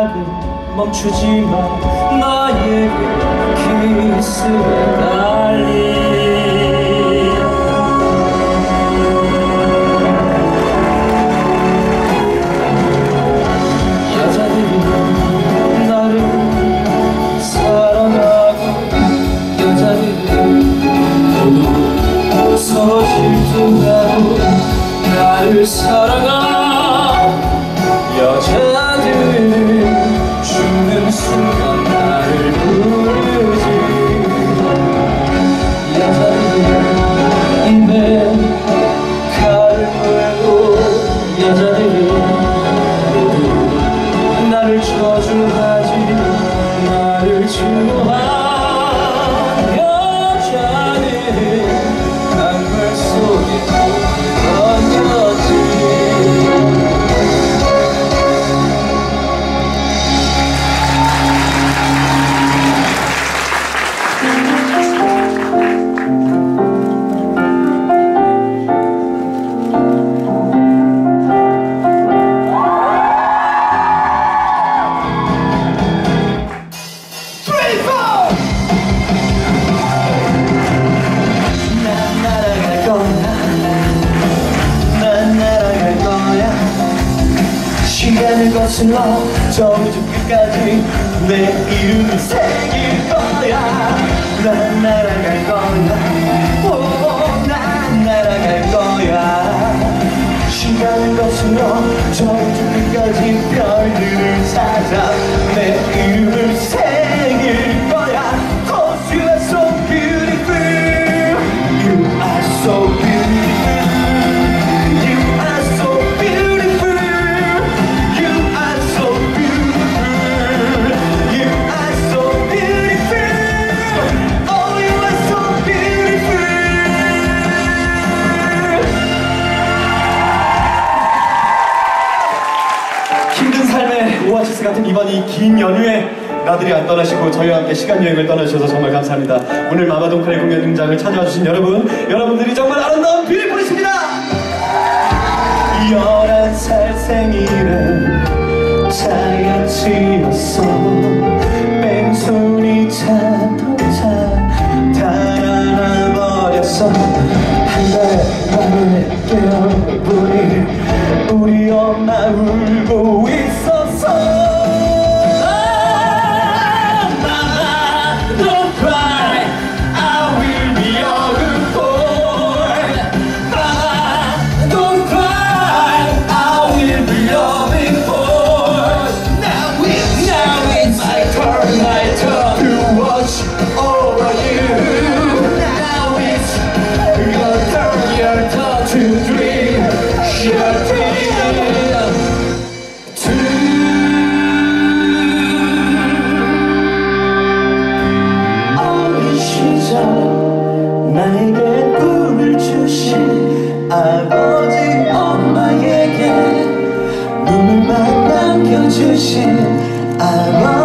가게 멈추지마 나에게 키스를 달리 여자들이 나를 사랑하고 여자들이 모두 서로 질투하고 나를 사랑하 여자들 죽는 순간 나를 부르지 여자들 입에 칼을 물고 여자들이 모두 나를 저주하지 나를 증오한 여자들 강물 속에 시간을 거슬러 저 우주 끝까지 내 이름을 새길 거야 난 날아갈 거야 오, 난 날아갈 거야 시간을 거슬러 저 우주 끝까지 별들을 찾아 내 이름을 새길 거야 Cause you are so beautiful You are so beautiful 힘든 삶의 오아시스 같은 이번 이 긴 연휴에 나들이 안 떠나시고 저희와 함께 시간여행을 떠나주셔서 정말 감사합니다. 오늘 마마동카의 공연 등장을 찾아와 주신 여러분들이 정말 아름다운 뷰티풀이십니다. 11살 생일에 자이언츠였어 뺑소니 자동차 달아나버렸어 한 달 만에 깨어보니 우리 엄마 울고 있었어 Mama, don't cry I will be your good boy Mama, don't cry I will be your big boy Now it's my turn to watch over you Now it's your turn to dream your dream 나에게 꿈을 주신 아버지 엄마에게 눈물만 남겨주신 아버지